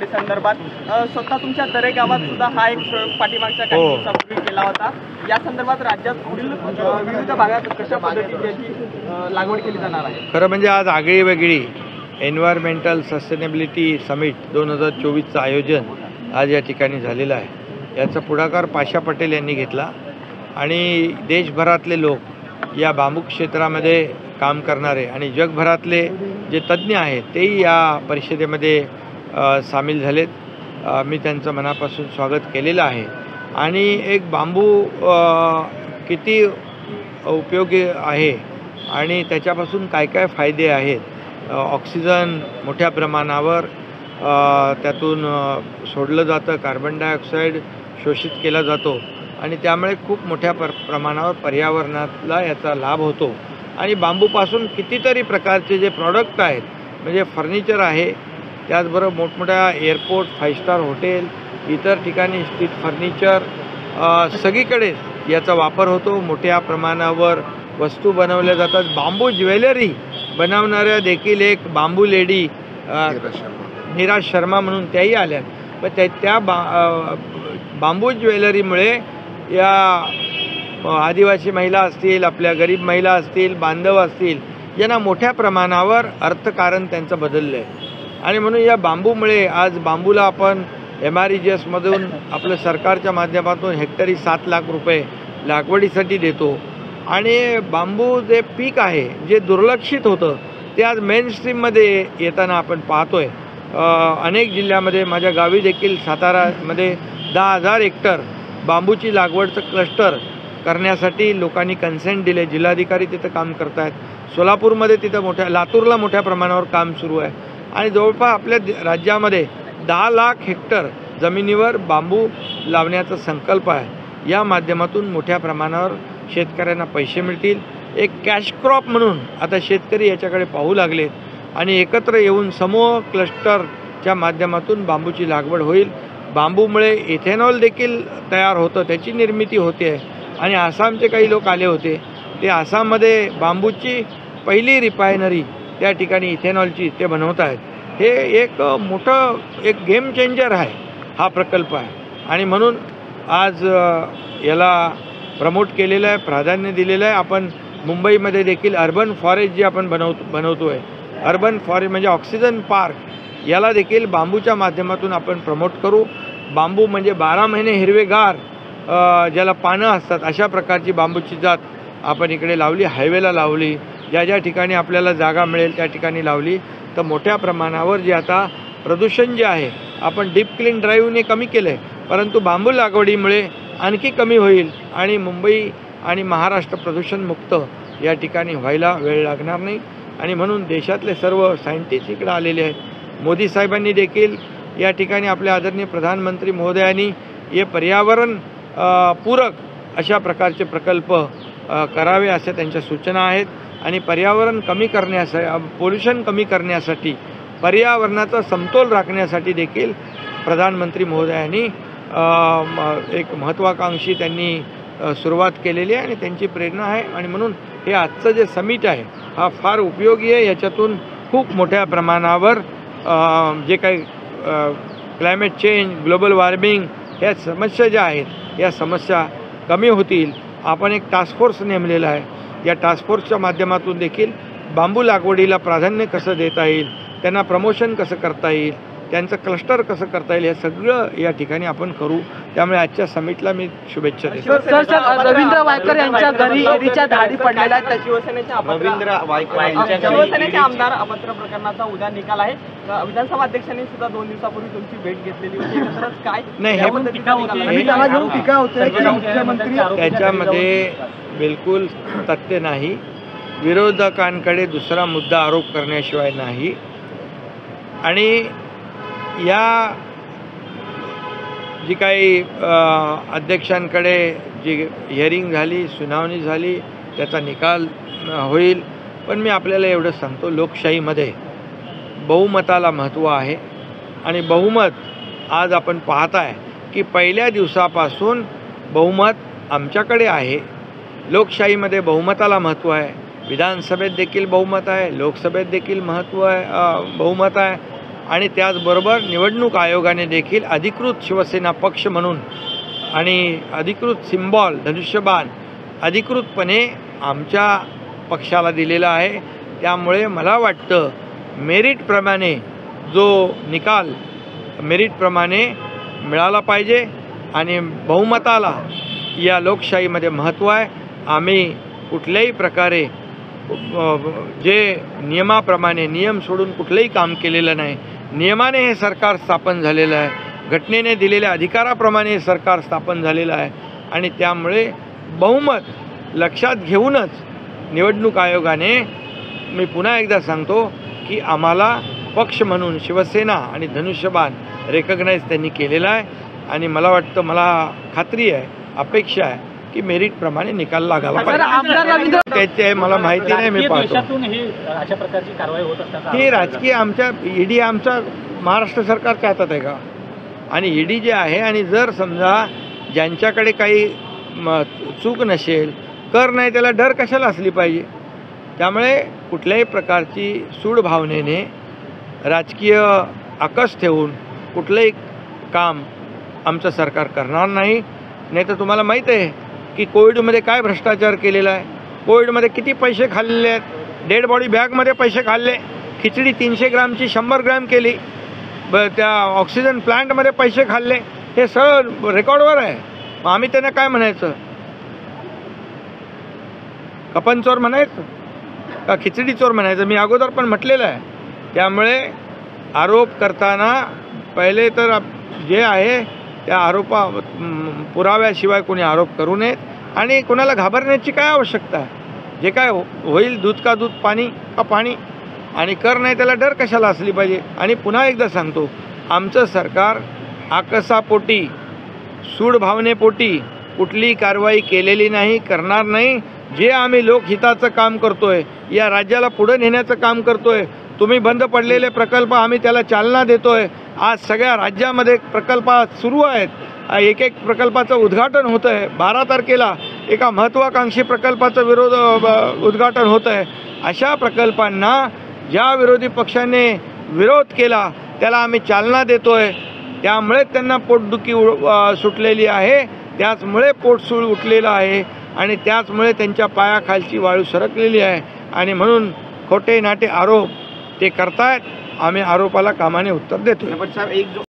संदर्भात स्वतः तुमच्या दरे गावात सुद्धा हा एक प्रयोग पाठीमागच्या काही दिवसापूर्वी केला होता। या संदर्भात राज्यात पुढील विविध भागात कशा पद्धतीने याची लागवड केली जाणार आहे? खरं म्हणजे आज आगळी वेगळी एन्व्हायरमेंटल सस्टेनेबिलिटी समिट 2024चं आयोजन आज या ठिकाणी झालेलं आहे। याचा पुढाकार पाशा पटेल यांनी घेतला आणि देशभरातले लोक या बांबू क्षेत्रामध्ये काम करणारे आणि जगभरातले जे तज्ज्ञ आहेत तेही या परिषदेमध्ये सामील झालेत। मी त्यांचं मनापासून स्वागत केलेलं आहे। आणि एक बांबू किती उपयोगी आहे आणि त्याच्यापासून काय काय फायदे आहेत। ऑक्सिजन मोठ्या प्रमाणावर त्यातून सोडलं जातं, कार्बन डायऑक्साईड शोषित केला जातो आणि त्यामुळे खूप मोठ्या प्रमाणावर पर्यावरणाला याचा लाभ होतो। आणि बांबूपासून कितीतरी प्रकारचे जे प्रॉडक्ट आहेत, म्हणजे फर्निचर आहे, त्याचबरोबर मोठमोठ्या एअरपोर्ट, 5 स्टार हॉटेल, इतर ठिकाणी स्ट्रीट फर्निचर, सगळीकडे याचा वापर होतो। मोठ्या प्रमाणावर वस्तू बनवल्या जातात। बांबू ज्वेलरी बनवणाऱ्या देखील एक बांबू लेडी नीरा शर्मा म्हणून त्याही आल्या। पण त्या बांबू ज्वेलरीमुळे या आदिवासी महिला असतील, आपल्या गरीब महिला असतील, बांधव असतील, यांना मोठ्या प्रमाणावर अर्थकारण त्यांचं बदललं आहे। आणि म्हणून या बांबूमुळे आज बांबूला आपण MREGSमधून आपलं सरकारच्या माध्यमातून हेक्टरी 7 लाख रुपये लागवडीसाठी देतो। आणि बांबू जे पीक आहे, जे दुर्लक्षित होतं, ते आज मेनस्ट्रीममध्ये येताना आपण पाहतोय। अनेक जिल्ह्यामध्ये, माझ्या गावी देखील सातारामध्ये 10,000 हेक्टर बांबूची लागवडचं क्लस्टर करण्यासाठी लोकांनी कन्सेंट दिले। जिल्हाधिकारी तिथं काम करत आहेत। सोलापूरमध्ये तिथं लातूरला मोठ्या प्रमाणावर काम सुरू आहे। आणि जवळपास आपल्या राज्यामध्ये 10 लाख हेक्टर जमिनीवर बांबू लावण्याचा संकल्प आहे। या माध्यमातून मोठ्या प्रमाणावर शेतकऱ्यांना पैसे मिळतील। एक कॅश क्रॉप म्हणून आता शेतकरी याच्याकडे पाहू लागलेत आणि एकत्र येऊन समूह क्लस्टरच्या माध्यमातून बांबूची लागवड होईल। बांबूमुळे इथेनॉल देखील तयार होतं, त्याची निर्मिती होते आहे। आणि आसामचे काही लोक आले होते, ते आसाममध्ये बांबूची पहिली रिफायनरी त्या ठिकाणी इथेनॉलची ते बनवत आहेत। हे एक मोठं एक गेम चेंजर आहे हा प्रकल्प आहे। आणि म्हणून आज याला प्रमोट केलेलं आहे, प्राधान्य दिलेलं आहे। आपण मुंबईमध्ये देखील अर्बन फॉरेस्ट जे आपण बनवतो आहे, अर्बन फॉरेस्ट म्हणजे ऑक्सिजन पार्क, याला देखील बांबूच्या माध्यमातून आपण प्रमोट करू। बांबू म्हणजे 12 महिने हिरवेगार ज्याला पानं असतात, अशा प्रकारची बांबूची जात आपण इकडे लावली, हायवेला लावली, ज्या ज्या ठिकाणी आपल्याला जागा मिळेल त्या ठिकाणी लावली, तर मोठ्या प्रमाणावर जे आता प्रदूषण जे आहे, आपण डीप क्लीन ड्राईव्हने कमी केलं आहे, परंतु बांबू लागवडीमुळे आणखी कमी होईल आणि मुंबई आणि महाराष्ट्र प्रदूषणमुक्त या ठिकाणी व्हायला वेळ लागणार नाही। आणि म्हणून देशातले सर्व सायंटिस्ट इकडे आलेले आहेत। मोदी साहेबांनी देखील या ठिकाणी आपल्या आदरणीय प्रधानमंत्री महोदयांनी हे पर्यावरण पूरक अशा प्रकारचे प्रकल्प करावे अशा त्यांच्या सूचना आहेत। आणि पर्यावरण कमी करण्यासाठी, पोल्युशन कमी करण्यासाठी, पर्यावरणाचा समतोल राखण्यासाठी देखील प्रधानमंत्री महोदयांनी एक महत्त्वाकांक्षी त्यांनी सुरुवात केलेली आहे आणि त्यांची प्रेरणा आहे। आणि म्हणून हे आजचं जे समिट आहे हा फार उपयोगी आहे। याच्यातून खूप मोठ्या प्रमाणावर जे काही क्लायमेट चेंज, ग्लोबल वॉर्मिंग ह्या समस्या ज्या आहेत, या समस्या कमी होतील। आपण एक टास्क फोर्स नेमलेला आहे। या टास्क फोर्सच्या माध्यमातून देखील बांबू लागवडीला प्राधान्य कसं देता येईल, त्यांना प्रमोशन कसं करता येईल, त्यांचं क्लस्टर कसं करता येईल, हे सगळं या ठिकाणी आपण करू। त्यामुळे आजच्या समिटला मी शुभेच्छा देतो। रवींद्र वायकर यांच्या घरी एडीच्या धाडी पडलेल्या आहेत। शिवसेनेच्या आमदार अपत्र प्रकरणाचा उद्या निकाल आहे। विधानसभा अध्यक्षांनी सुद्धा 2 दिवसापूर्वी तुमची भेट घेतलेली होती। एकत्रच काय नाही, त्याच्यामध्ये बिलकुल तथ्य नाही। विरोधकांकडे दुसरा मुद्दा आरोप करण्याशिवाय नाही। आणि या जी काही अध्यक्षांकडे जी हिअरिंग झाली, सुनावणी झाली, त्याचा निकाल होईल। पण मी आपल्याला एवढं सांगतो, लोकशाहीमध्ये बहुमताला महत्त्व आहे। आणि बहुमत आज आपण पाहताय की पहिल्या दिवसापासून बहुमत आमच्याकडे आहे। लोकशाहीमध्ये बहुमताला महत्त्व आहे। विधानसभेत देखील बहुमत आहे, लोकसभेत देखील बहुमत आहे। आणि त्याचबरोबर निवडणूक आयोगाने देखील अधिकृत शिवसेना पक्ष म्हणून आणि अधिकृत सिम्बॉल धनुष्यबाण अधिकृतपणे आमच्या पक्षाला दिलेला आहे. त्यामुळे मला वाटतं मेरिटप्रमाणे जो निकाल मेरिटप्रमाणे मिळाला पाहिजे आणि बहुमताला या लोकशाहीमध्ये महत्त्व आहे. आम्ही कुठल्याही प्रकारे जे नियमाप्रमाणे नियम सोडून कुठलंही काम केलेलं नाही. नियमाने हे सरकार स्थापन झालेलं आहे, घटनेने दिलेल्या अधिकाराप्रमाणे हे सरकार स्थापन झालेलं आहे आणि त्यामुळे बहुमत लक्षात घेऊनच निवडणूक आयोगाने, मी पुन्हा एकदा सांगतो की आम्हाला पक्ष म्हणून शिवसेना आणि धनुष्यबाण रेकग्नाईज त्यांनी केलेला आहे आणि मला वाटतं, मला खात्री आहे, अपेक्षा आहे की मेरिटप्रमाणे निकाल लागायला पाहिजे. त्याचे मला माहिती नाही, मी पाहतो अशा प्रकारची कारवाई होत असतात. ही राजकीय आमच्या ईडी आमच्या महाराष्ट्र सरकारच्या हातात आहे का? आणि ईडी जे आहे, आणि जर समजा ज्यांच्याकडे काही चूक नसेल, कर नाही, त्याला डर कशाला असली पाहिजे? त्यामुळे कुठल्याही प्रकारची सूड भावनेने राजकीय आकस ठेवून कुठलंही काम आमचं सरकार करणार नाही. नाही तर तुम्हाला माहीत आहे की कोविडमध्ये काय भ्रष्टाचार केलेला आहे, कोविडमध्ये किती पैसे खाल्लेले आहेत, डेड बॉडी बॅगमध्ये पैसे खाल्ले, खिचडी 300 ग्रामची 100 ग्रॅम केली, त्या ऑक्सिजन प्लांटमध्ये पैसे खाल्ले, हे सगळं रेकॉर्डवर आहे. मग आम्ही त्यांना काय म्हणायचं? कपन चोर म्हणायचं का खिचडी चोर म्हणायचं? मी अगोदर पण म्हटलेलं आहे. त्यामुळे आरोप करताना पहिले तर जे आहे त्या पुराव्याशिवाय कोणी आरोप करू नयेत आणि कोणाला घाबरण्याची काय आवश्यकता आहे? जे काय होईल, दूध का दूध, पाणी का पाणी, आणि कर नाही त्याला डर कशाला असली पाहिजे? आणि पुन्हा एकदा सांगतो, आमचं सरकार आकसापोटी सूड भावनेपोटी कुठलीही कारवाई केलेली नाही, करणार नाही. जे आम्ही लोकहिताचं काम करतोय, या राज्याला पुढे नेण्याचं काम करतोय, तुम्ही बंद पडलेले प्रकल्प आम्ही त्याला चालना देतोय. आज सगळ्या राज्यामध्ये प्रकल्प सुरू आहेत. एक प्रकल्पाचं उद्घाटन होतं आहे. 12 तारखेला एका महत्त्वाकांक्षी प्रकल्पाचं उद्घाटन होतं आहे. अशा प्रकल्पांना ज्या विरोधी पक्षाने विरोध केला त्याला आम्ही चालना देतोय. त्यामुळे त्यांना पोटदुखी सुटलेली आहे, त्याचमुळे पोटसूळ उठलेलं आहे आणि त्याचमुळे त्यांच्या पायाखालची वाळू सरकलेली आहे. आणि म्हणून खोटे नाटे आरोप ते करतायत. आम्ही आरोपाला कामाने उत्तर देतो.